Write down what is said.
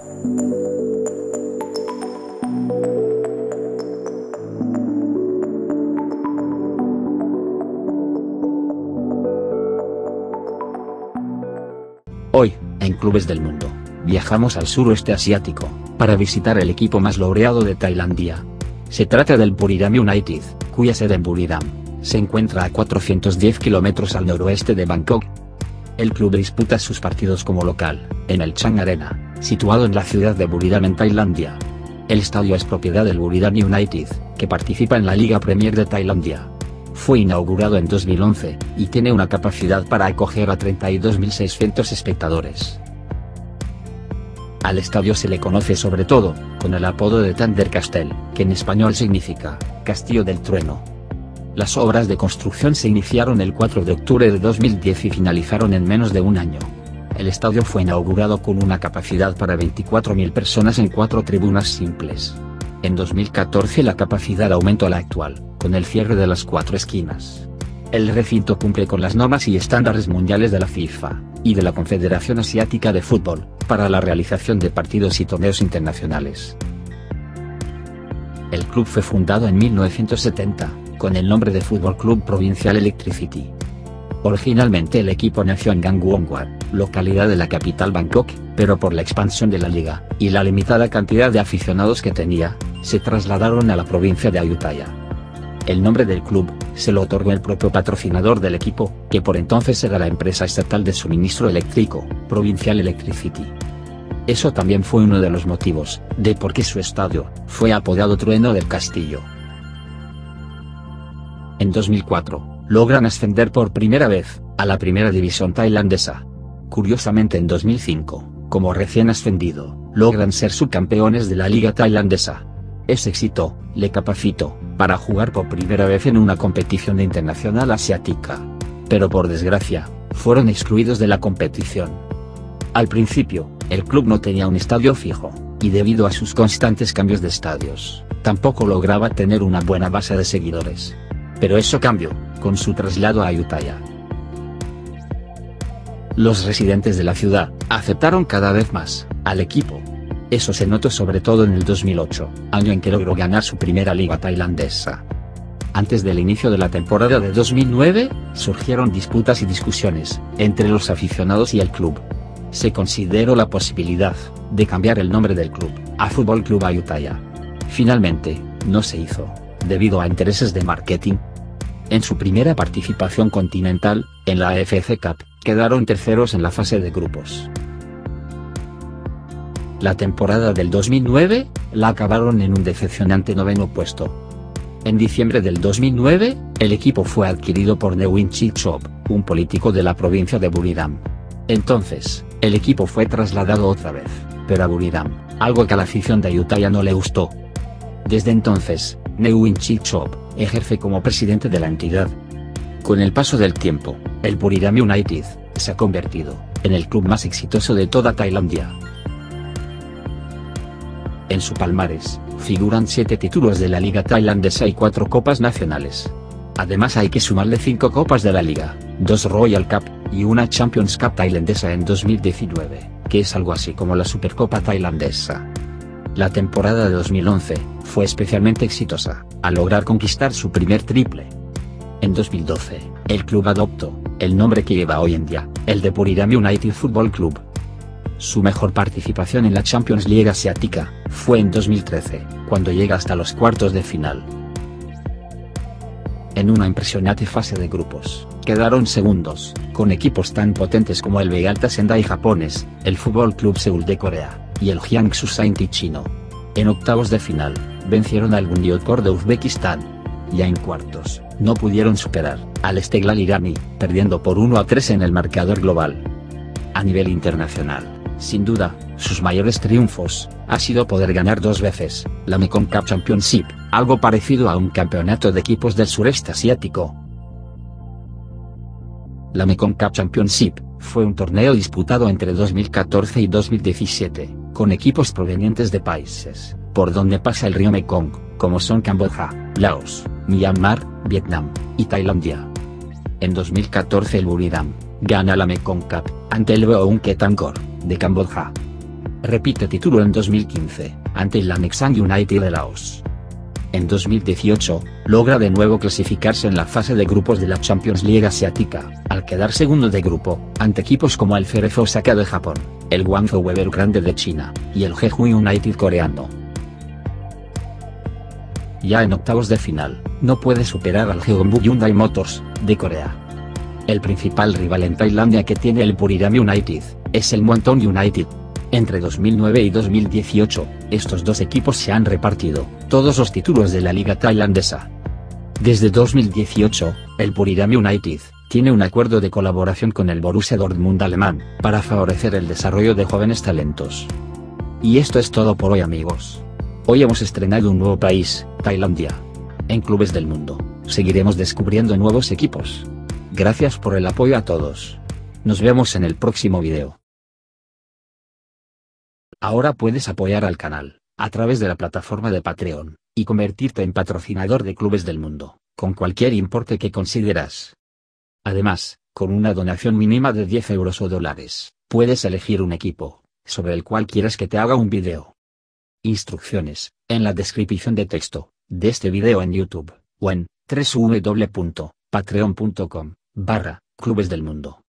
Hoy, en Clubes del Mundo, viajamos al suroeste asiático, para visitar el equipo más laureado de Tailandia. Se trata del Buriram United, cuya sede en Buriram se encuentra a 410 kilómetros al noroeste de Bangkok. El club disputa sus partidos como local, en el Chang Arena, situado en la ciudad de Buriram en Tailandia. El estadio es propiedad del Buriram United, que participa en la Liga Premier de Tailandia. Fue inaugurado en 2011, y tiene una capacidad para acoger a 32.600 espectadores. Al estadio se le conoce sobre todo, con el apodo de Thunder Castle, que en español significa, Castillo del Trueno. Las obras de construcción se iniciaron el 4 de octubre de 2010 y finalizaron en menos de un año. El estadio fue inaugurado con una capacidad para 24.000 personas en 4 tribunas simples. En 2014 la capacidad aumentó a la actual, con el cierre de las 4 esquinas. El recinto cumple con las normas y estándares mundiales de la FIFA, y de la Confederación Asiática de Fútbol, para la realización de partidos y torneos internacionales. El club fue fundado en 1970, con el nombre de Fútbol Club Provincial Electricity. Originalmente el equipo nació en Gangwon-wat, localidad de la capital Bangkok, pero por la expansión de la liga, y la limitada cantidad de aficionados que tenía, se trasladaron a la provincia de Ayutthaya. El nombre del club se lo otorgó el propio patrocinador del equipo, que por entonces era la empresa estatal de suministro eléctrico, Provincial Electricity. Eso también fue uno de los motivos de por qué su estadio fue apodado Trueno del Castillo. En 2004, logran ascender por primera vez a la primera división tailandesa. Curiosamente en 2005, como recién ascendido, logran ser subcampeones de la liga tailandesa. Ese éxito le capacitó para jugar por primera vez en una competición internacional asiática. Pero por desgracia, fueron excluidos de la competición. Al principio, el club no tenía un estadio fijo, y debido a sus constantes cambios de estadios, tampoco lograba tener una buena base de seguidores. Pero eso cambió, con su traslado a Ayutthaya. Los residentes de la ciudad aceptaron cada vez más al equipo. Eso se notó sobre todo en el 2008, año en que logró ganar su primera liga tailandesa. Antes del inicio de la temporada de 2009, surgieron disputas y discusiones entre los aficionados y el club. Se consideró la posibilidad de cambiar el nombre del club a Fútbol Club Ayutthaya. Finalmente, no se hizo, debido a intereses de marketing. En su primera participación continental, en la AFC Cup, quedaron terceros en la fase de grupos. La temporada del 2009, la acabaron en un decepcionante 9º puesto. En diciembre del 2009, el equipo fue adquirido por Newin Chitchop, un político de la provincia de Buriram. Entonces, el equipo fue trasladado otra vez, pero a Buriram, algo que a la afición de Ayutthaya no le gustó. Desde entonces, Newin Chitchop ejerce como presidente de la entidad. Con el paso del tiempo, el Buriram United se ha convertido en el club más exitoso de toda Tailandia. En su palmarés, figuran 7 títulos de la Liga Tailandesa y 4 copas nacionales. Además hay que sumarle 5 copas de la Liga, 2 Royal Cup, y una Champions Cup tailandesa en 2019, que es algo así como la Supercopa tailandesa. La temporada de 2011 fue especialmente exitosa, al lograr conquistar su primer triple. En 2012, el club adoptó el nombre que lleva hoy en día, el de Buriram United Football Club. Su mejor participación en la Champions League asiática fue en 2013, cuando llega hasta los cuartos de final. En una impresionante fase de grupos, quedaron segundos, con equipos tan potentes como el Vegalta Sendai japonés, el Fútbol Club Seúl de Corea, y el Jiangsu Sainti chino. En octavos de final, vencieron al Gundiotpor de Uzbekistán. Ya en cuartos, no pudieron superar al Esteghlal iraní, perdiendo por 1-3 en el marcador global. A nivel internacional, sin duda, sus mayores triunfos ha sido poder ganar 2 veces la Mekong Cup Championship, algo parecido a un campeonato de equipos del sureste asiático. La Mekong Cup Championship fue un torneo disputado entre 2014 y 2017, con equipos provenientes de países por donde pasa el río Mekong, como son Camboya, Laos, Myanmar, Vietnam y Tailandia. En 2014 el Buriram gana la Mekong Cup ante el Boeung Ketangor de Camboya. repite título en 2015, ante el Aneksang United de Laos. En 2018, logra de nuevo clasificarse en la fase de grupos de la Champions League asiática, al quedar segundo de grupo, ante equipos como el Cerezo Osaka de Japón, el Guangzhou Evergrande de China, y el Jeju United coreano. Ya en octavos de final, no puede superar al Jeonbuk Hyundai Motors, de Corea. El principal rival en Tailandia que tiene el Buriram United, es el Muangthong United. Entre 2009 y 2018, estos dos equipos se han repartido todos los títulos de la liga tailandesa. Desde 2018, el Buriram United tiene un acuerdo de colaboración con el Borussia Dortmund alemán, para favorecer el desarrollo de jóvenes talentos. Y esto es todo por hoy, amigos. Hoy hemos estrenado un nuevo país, Tailandia. En Clubes del Mundo, seguiremos descubriendo nuevos equipos. Gracias por el apoyo a todos. Nos vemos en el próximo video. Ahora puedes apoyar al canal, a través de la plataforma de Patreon, y convertirte en patrocinador de Clubes del Mundo, con cualquier importe que consideras. Además, con una donación mínima de 10 euros o dólares, puedes elegir un equipo, sobre el cual quieras que te haga un video. Instrucciones, en la descripción de texto, de este video en YouTube, o en www.patreon.com/Clubes del Mundo.